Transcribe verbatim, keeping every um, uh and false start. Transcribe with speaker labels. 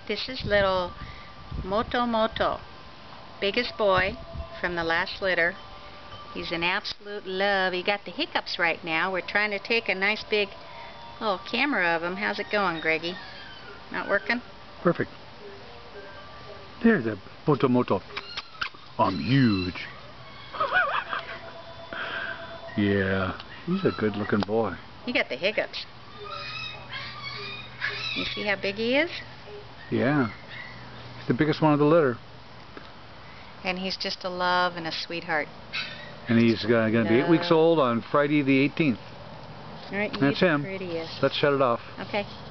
Speaker 1: This is little Moto Moto, biggest boy from the last litter. He's an absolute love. He got the hiccups right now. We're trying to take a nice big little camera of him. How's it going, Greggy? Not working?
Speaker 2: Perfect. There's a Moto Moto. I'm huge. Yeah, he's a good looking boy.
Speaker 1: He got the hiccups. You see how big he is?
Speaker 2: Yeah. He's the biggest one of the litter.
Speaker 1: And he's just a love and a sweetheart.
Speaker 2: And he's uh, going to be eight weeks old on Friday the eighteenth.
Speaker 1: All right,
Speaker 2: That's him.
Speaker 1: Prettiest.
Speaker 2: Let's shut it off.
Speaker 1: Okay.